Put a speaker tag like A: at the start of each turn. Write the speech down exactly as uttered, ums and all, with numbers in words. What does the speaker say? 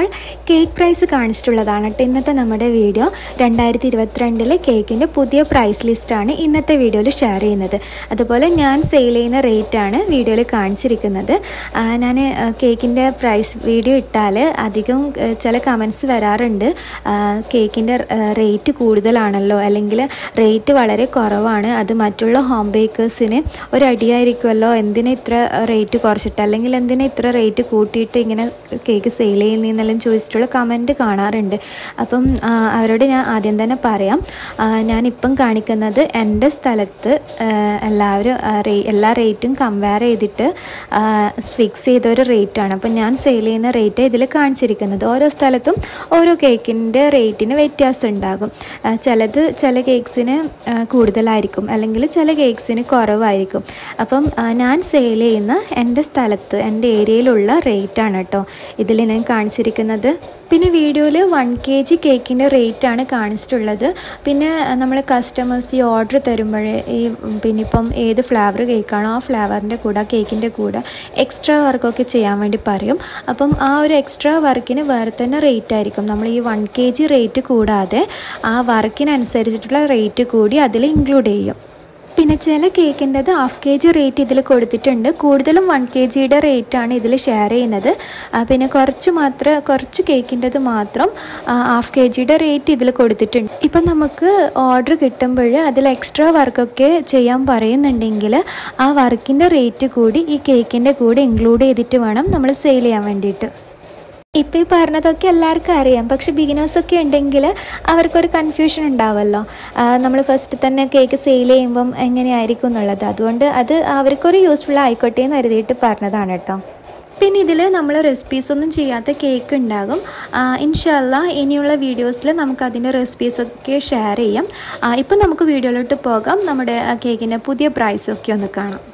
A: അപ്പോൾ cake price കാണിച്ചിട്ടുള്ളതാണ് കേട്ടോ ഇന്നത്തെ നമ്മുടെ വീഡിയോ. രണ്ടായിരത്തി ഇരുപത്തിരണ്ടിലെ കേക്കിൻ്റെ പുതിയ പ്രൈസ് ലിസ്റ്റാണ് ഇന്നത്തെ വീഡിയോയിൽ ഷെയർ ചെയ്യുന്നത്. അതുപോലെ ഞാൻ സെയിൽ ചെയ്യുന്ന റേറ്റാണ് വീഡിയോയിൽ കാണിച്ചിരിക്കുന്നത്. ഞാൻ കേക്കിൻ്റെ പ്രൈസ് വീഡിയോ ഇട്ടാൽ അധികം ചില കമൻസ് വരാറുണ്ട്, കേക്കിൻ്റെ റേറ്റ് കൂടുതലാണല്ലോ, അല്ലെങ്കിൽ റേറ്റ് വളരെ കുറവാണ്, അത് മറ്റുള്ള ഹോം ബേക്കേഴ്സിന് ഒരു അടിയായിരിക്കുമല്ലോ, എന്തിനാ ഇത്ര റേറ്റ് കുറച്ചിട്ട്, അല്ലെങ്കിൽ എന്തിനാ ഇത്ര റേറ്റ് കൂട്ടിയിട്ട് ഇങ്ങനെ കേക്ക് സെയിൽ ചെയ്യുന്നതെന്നെല്ലാം ചോദിച്ചിട്ടുള്ള കമൻറ്റ് കാണാറുണ്ട്. അപ്പം അവരോട് ഞാൻ ആദ്യം തന്നെ പറയാം, ഞാനിപ്പം കാണിക്കുന്നത് എൻ്റെ സ്ഥലത്ത് എല്ലാവരും എല്ലാ റേറ്റും കമ്പയർ ചെയ്തിട്ട് ഫിക്സ് ചെയ്തൊരു റേറ്റാണ്. അപ്പം ഞാൻ സെയിൽ ചെയ്യുന്ന റേറ്റ് ഇതിൽ കാണിച്ചിരിക്കുന്നത്. ഓരോ സ്ഥലത്തും ഓരോ കേക്കിൻ്റെ റേറ്റിന് വ്യത്യാസം ഉണ്ടാകും. ചിലത് ചില കേക്ക്സിന് കൂടുതലായിരിക്കും, അല്ലെങ്കിൽ ചില കേക്ക്സിന് കുറവായിരിക്കും. അപ്പം ഞാൻ സെയിൽ ചെയ്യുന്ന എൻ്റെ സ്ഥലത്ത് എൻ്റെ ഏരിയയിലുള്ള റേറ്റാണ് കേട്ടോ ഇതിൽ ഞാൻ കാണിച്ചിരിക്കുന്നത്. പിന്നെ വീഡിയോയിൽ വൺ കെ ജി കേക്കിൻ്റെ റേറ്റാണ് കാണിച്ചിട്ടുള്ളത്. പിന്നെ നമ്മൾ കസ്റ്റമേഴ്സ് ഈ ഓർഡർ തരുമ്പോഴേ ഈ പിന്നെ ഇപ്പം ഏത് ഫ്ലേവർ കേക്കാണോ ആ ഫ്ലേവറിൻ്റെ കൂടെ കേക്കിൻ്റെ കൂടെ എക്സ്ട്രാ വർക്കൊക്കെ ചെയ്യാൻ വേണ്ടി പറയും. അപ്പം ആ ഒരു എക്സ്ട്രാ വർക്കിന് വേറെ തന്നെ റേറ്റ് ആയിരിക്കും. നമ്മൾ ഈ വൺ കെ ജി റേറ്റ് കൂടാതെ ആ വർക്കിനനുസരിച്ചിട്ടുള്ള റേറ്റ് കൂടി അതിൽ ഇൻക്ലൂഡ് ചെയ്യും. പിന്നെ ചില കേക്കിൻ്റെത് ഹാഫ് കെ ജി റേറ്റ് ഇതിൽ കൊടുത്തിട്ടുണ്ട്. കൂടുതലും വൺ കെ ജിയുടെ റേറ്റാണ് ഇതിൽ ഷെയർ ചെയ്യുന്നത്. പിന്നെ കുറച്ച് മാത്രം കുറച്ച് കേക്കിൻ്റെത് മാത്രം ഹാഫ് കെ ജിയുടെ റേറ്റ് ഇതിൽ കൊടുത്തിട്ടുണ്ട്. ഇപ്പം നമുക്ക് ഓർഡർ കിട്ടുമ്പോൾ അതിൽ എക്സ്ട്രാ വർക്കൊക്കെ ചെയ്യാൻ പറയുന്നുണ്ടെങ്കിൽ ആ വർക്കിൻ്റെ റേറ്റ് കൂടി ഈ കേക്കിൻ്റെ കൂടെ ഇൻക്ലൂഡ് ചെയ്തിട്ട് വേണം നമ്മൾ സെയിൽ ചെയ്യാൻ വേണ്ടിയിട്ട്. ഇപ്പോൾ ഈ പറഞ്ഞതൊക്കെ എല്ലാവർക്കും അറിയാം, പക്ഷെ ബിഗിനേഴ്സൊക്കെ ഉണ്ടെങ്കിൽ അവർക്കൊരു കൺഫ്യൂഷൻ ഉണ്ടാവുമല്ലോ, നമ്മൾ ഫസ്റ്റ് തന്നെ കേക്ക് സെയിൽ ചെയ്യുമ്പം എങ്ങനെയായിരിക്കും എന്നുള്ളത്. അതുകൊണ്ട് അത് അവർക്കൊരു യൂസ്ഫുൾ ആയിക്കോട്ടെ എന്ന് കരുതിയിട്ട് പറഞ്ഞതാണ് കേട്ടോ. പിന്നെ ഇതിൽ നമ്മൾ റെസിപ്പീസൊന്നും ചെയ്യാത്ത കേക്ക് ഉണ്ടാകും. ഇൻഷാ അല്ലാഹ് ഇനിയുള്ള വീഡിയോസിൽ നമുക്ക് അതിൻ്റെ റെസിപ്പീസൊക്കെ ഷെയർ ചെയ്യാം. ഇപ്പം നമുക്ക് വീഡിയോയിലോട്ട് പോകാം, നമ്മുടെ കേക്കിൻ്റെ പുതിയ പ്രൈസൊക്കെ ഒന്ന് കാണാം.